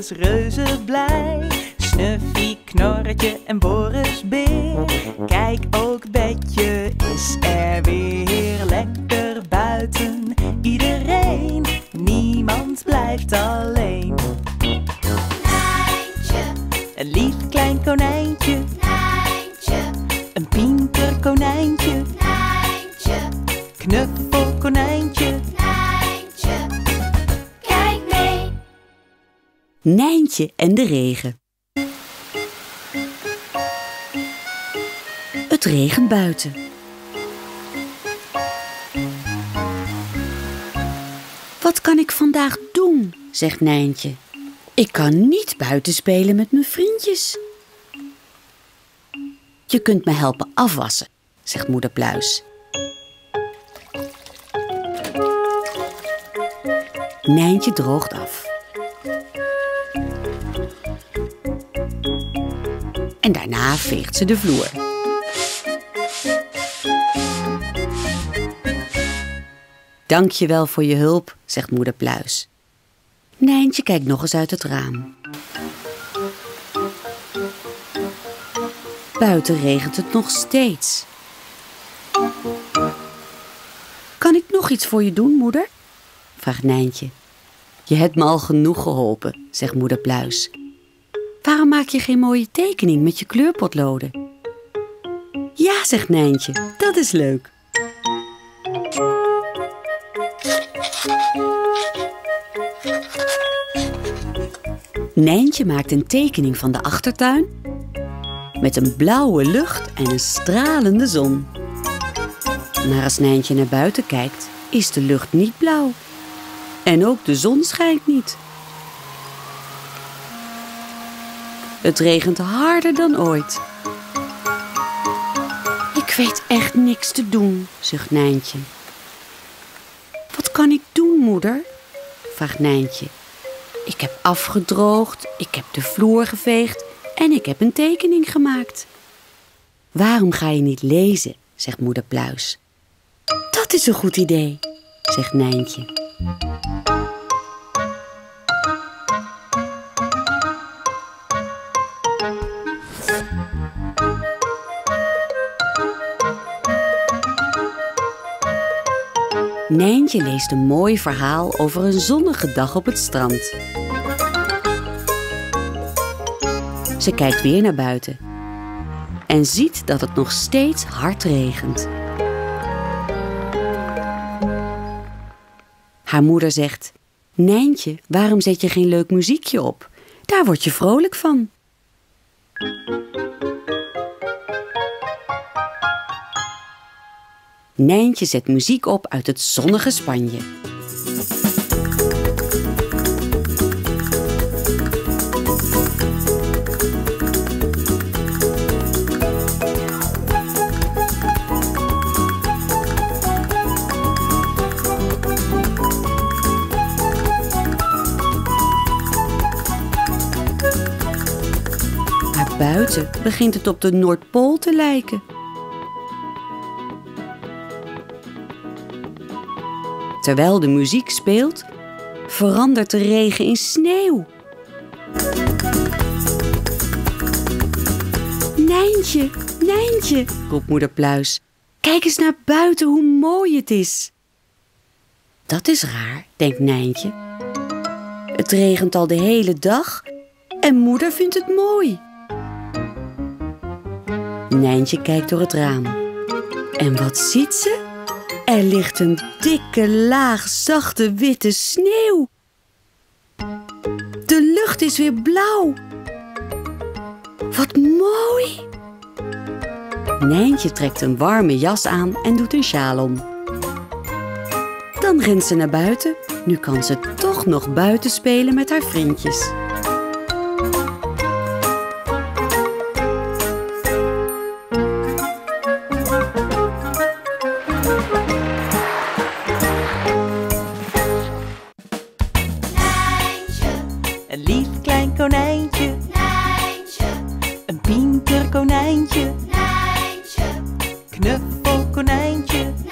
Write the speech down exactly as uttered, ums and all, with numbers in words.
is reuze blij. Snuffy, Knorretje en Boris Beer. Kijk, ook Betje is er weer. Lekker buiten, iedereen. Niemand blijft alleen. Nijntje, Een lief klein konijntje. Nijntje, Een pinterkonijntje. Nijntje, Knuffelkonijntje. Nijntje. Kijk mee. Nijntje en de regen. Het regent buiten. Wat kan ik vandaag doen, zegt Nijntje. Ik kan niet buiten spelen met mijn vriendjes. Je kunt me helpen afwassen, zegt moeder Pluis. Nijntje droogt af. En daarna veegt ze de vloer. Dank je wel voor je hulp, zegt moeder Pluis. Nijntje kijkt nog eens uit het raam. Buiten regent het nog steeds. Kan ik nog iets voor je doen, moeder? Vraagt Nijntje. Je hebt me al genoeg geholpen, zegt moeder Pluis. Waarom maak je geen mooie tekening met je kleurpotloden? Ja, zegt Nijntje, dat is leuk. Nijntje maakt een tekening van de achtertuin met een blauwe lucht en een stralende zon. Maar als Nijntje naar buiten kijkt, is de lucht niet blauw. En ook de zon schijnt niet. Het regent harder dan ooit. Ik weet echt niks te doen, zucht Nijntje. Wat kan ik doen, moeder? Vraagt Nijntje. Ik heb afgedroogd, ik heb de vloer geveegd en ik heb een tekening gemaakt. Waarom ga je niet lezen, zegt moeder Pluis. Dat is een goed idee, zegt Nijntje. Nijntje leest een mooi verhaal over een zonnige dag op het strand. Ze kijkt weer naar buiten en ziet dat het nog steeds hard regent. Haar moeder zegt: Nijntje, waarom zet je geen leuk muziekje op? Daar word je vrolijk van. Nijntje zet muziek op uit het zonnige Spanje. Maar buiten begint het op de Noordpool te lijken. Terwijl de muziek speelt, verandert de regen in sneeuw. Nijntje, Nijntje, roept moeder Pluis. Kijk eens naar buiten hoe mooi het is. Dat is raar, denkt Nijntje. Het regent al de hele dag en moeder vindt het mooi. Nijntje kijkt door het raam. En wat ziet ze? Er ligt een dikke laag zachte witte sneeuw. De lucht is weer blauw. Wat mooi! Nijntje trekt een warme jas aan en doet een sjaal om. Dan rent ze naar buiten. Nu kan ze toch nog buiten spelen met haar vriendjes. Een lief klein konijntje. Nijntje, Een pinterkonijntje. Nijntje, Knuffelkonijntje.